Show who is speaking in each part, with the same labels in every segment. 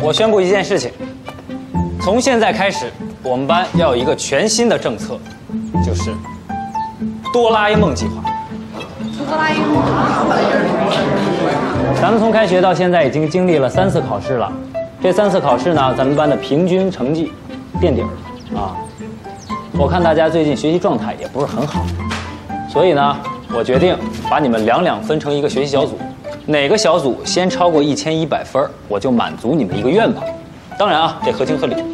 Speaker 1: 我宣布一件事情，从现在开始，我们班要有一个全新的政策，就是哆啦 A 梦计划。
Speaker 2: 哆啦 A 梦。
Speaker 1: 咱们从开学到现在已经经历了3次考试了，这3次考试呢，咱们班的平均成绩垫底儿啊。我看大家最近学习状态也不是很好，所以呢，我决定把你们2分成一个学习小组。 哪个小组先超过1100分，我就满足你们一个愿望。当然啊，得合情合理。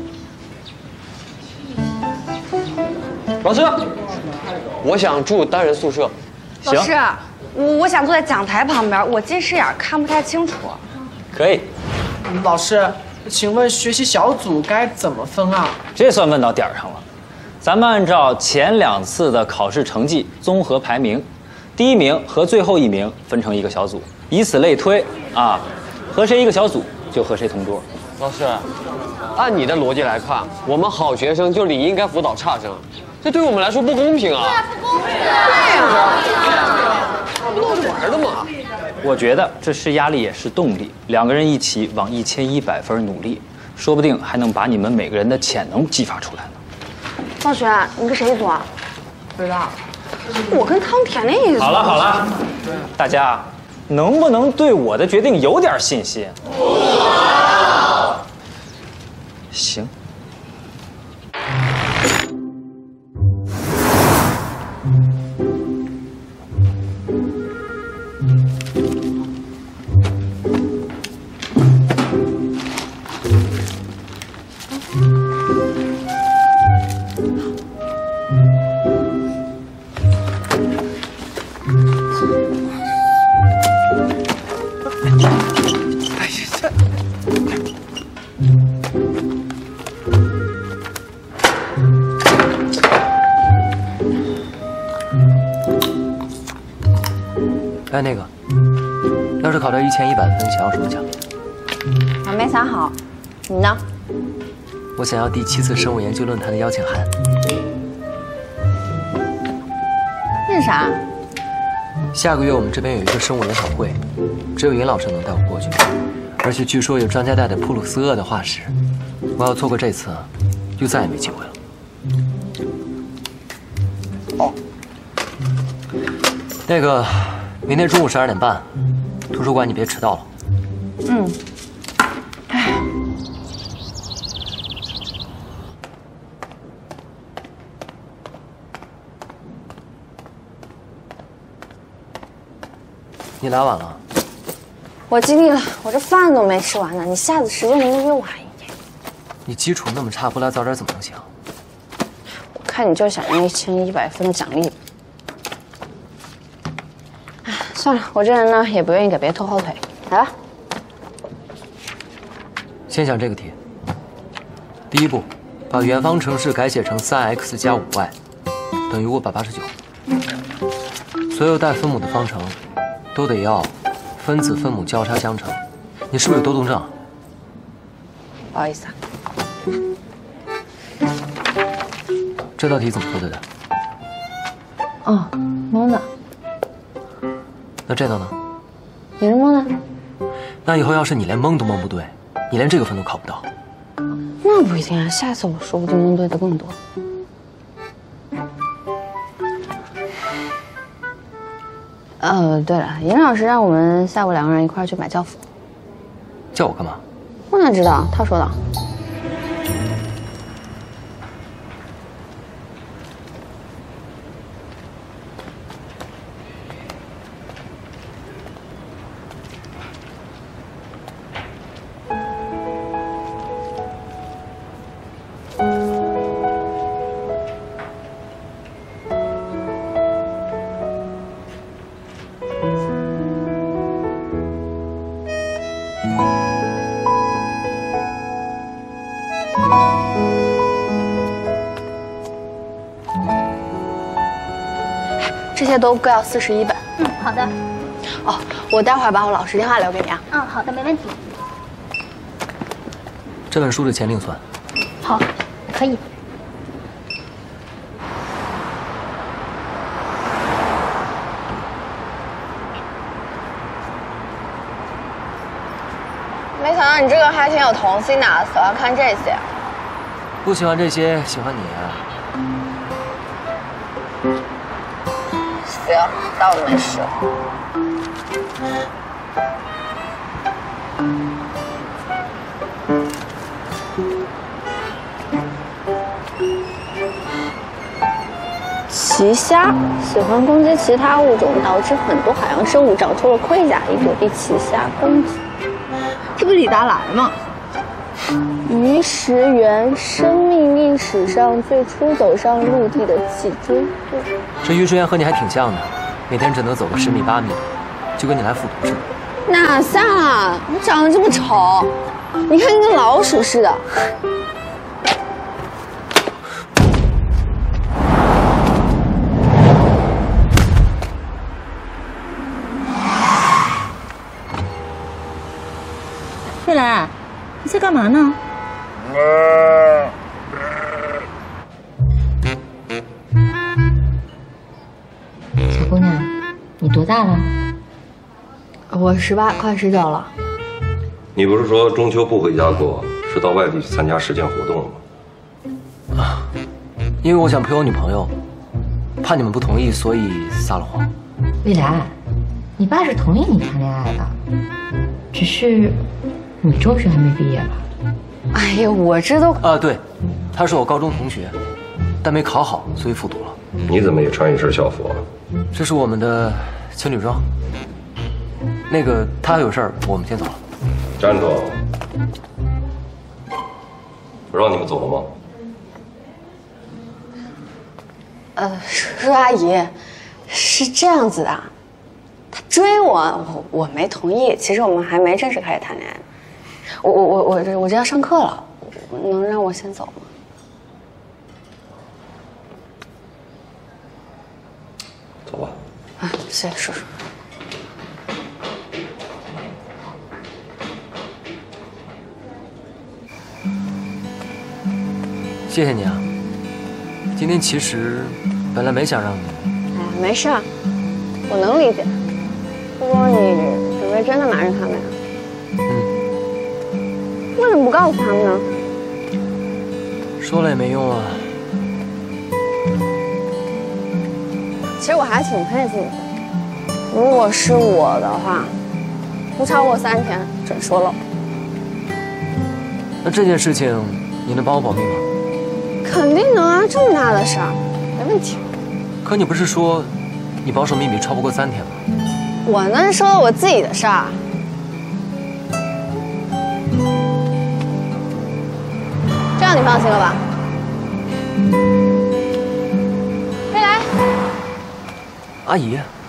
Speaker 3: 老师，我想住单人宿舍。
Speaker 2: 老师，我想坐在讲台旁边，我近视眼看不太清楚。
Speaker 1: 可以。
Speaker 4: 老师，请问学习小组该怎么分啊？
Speaker 1: 这算问到点儿上了。咱们按照前2次的考试成绩综合排名，第1名和最后1名分成一个小组。 以此类推啊，和谁一个小组就和谁同桌。
Speaker 3: 老师，按你的逻辑来看，我们好学生就理应该辅导差生，这对我们来说不公平啊！
Speaker 2: 不公平！对
Speaker 3: 呀，不闹着玩的嘛。
Speaker 1: 我觉得这是压力也是动力，2个人一起往1100分努力，说不定还能把你们每个人的潜能激发出来呢。
Speaker 2: 赵璇，你跟谁一组啊？
Speaker 4: 不知道。
Speaker 2: 我跟汤甜甜一组。
Speaker 1: 好了好了，大家。 能不能对我的决定有点信心？行。
Speaker 5: 哎，那个，要是考到1100分，想要什么奖？
Speaker 2: 我没想好，你呢？
Speaker 5: 我想要第7次生物研究论坛的邀请函。
Speaker 2: 那是啥？
Speaker 5: 下个月我们这边有一个生物研讨会，只有尹老师能带我过去，而且据说有专家带的普鲁斯鳄的化石。我要错过这次，就再也没机会了。
Speaker 2: 哦。
Speaker 5: 那个。 明天中午12点半，图书馆你别迟到了。
Speaker 2: 嗯。哎。
Speaker 5: 你来晚了。
Speaker 2: 我尽力了，我这饭都没吃完呢。你下次时间能不能约晚一点？
Speaker 5: 你基础那么差，不来早点怎么能行？
Speaker 2: 我看你就想要1100分的奖励。 算了，我这人呢也不愿意给别人拖后腿，来吧。
Speaker 5: 先想这个题。第一步，把原方程式改写成3x加5y等于589。所有带分母的方程都得要分子分母交叉相乘。你是不是有多动症啊？
Speaker 2: 不好意思啊。
Speaker 5: 这道题怎么做对的？
Speaker 2: 哦，蒙的。
Speaker 5: 那这道呢？
Speaker 2: 也是蒙的。
Speaker 5: 那以后要是你连蒙都蒙不对，你连这个分都考不到。
Speaker 2: 那不一定啊，下次我说不定蒙对的更多。对了，尹老师让我们下午2个人一块去买教辅。
Speaker 5: 叫我干嘛？
Speaker 2: 我哪知道？他说的。这些都各要41本。
Speaker 6: 嗯，好的。
Speaker 2: 哦，我待会儿把我老师电话留给你啊。
Speaker 6: 嗯，好的，没问题。
Speaker 5: 这本书的钱另算。
Speaker 6: 好，可以。
Speaker 2: 没想到你这个还还挺有童心的，喜欢看这些。
Speaker 5: 不喜欢这些，喜欢你啊。
Speaker 2: 行，当我没事。奇虾喜欢攻击其他物种，导致很多海洋生物长出了盔甲，以躲避奇虾攻击。
Speaker 7: 这不李达来吗？
Speaker 2: 鱼食猿，生命历史上最初走上陆地的脊椎队。
Speaker 5: 这鱼食猿和你还挺像的，每天只能走个10米8米，就跟你来复读似的。
Speaker 2: 哪像啊！你长得这么丑，你看你跟老鼠似的。
Speaker 7: 慧兰，你在干嘛呢？
Speaker 6: 小姑娘，你多大了？
Speaker 2: 我18，快19了。
Speaker 8: 你不是说中秋不回家过，是到外地去参加实践活动吗？
Speaker 5: 啊，因为我想陪我女朋友，怕你们不同意，所以撒了谎。
Speaker 6: 蔚蓝，你爸是同意你谈恋爱的，只是你中学还没毕业吧？
Speaker 2: 哎呀，我这都……
Speaker 5: 啊，对，他是我高中同学，但没考好，所以复读了。
Speaker 8: 你怎么也穿一身校服啊？
Speaker 5: 这是我们的情侣装。那个，他还有事儿，我们先走了。
Speaker 8: 站住！我让你们走了吗？
Speaker 2: 叔叔阿姨，是这样子的，他追我，我没同意。其实我们还没正式开始谈恋爱。我这要上课了，能让我先走吗？
Speaker 8: 走吧。
Speaker 2: 啊，谢谢叔叔。
Speaker 5: 谢谢你啊。今天其实本来没想让你。
Speaker 2: 哎呀，没事儿，我能理解。不过你准备真的瞒着他们呀？为什么不告诉他们呢？
Speaker 5: 说了也没用啊。
Speaker 2: 其实我还挺佩服你的。如果是我的话，不超过3天准说漏。
Speaker 5: 那这件事情你能帮我保密吗？
Speaker 2: 肯定能啊，这么大的事儿，没问题。
Speaker 5: 可你不是说你保守秘密超不过3天吗？
Speaker 2: 我那是说我自己的事儿。这样你放心了吧？未来，
Speaker 5: 阿姨。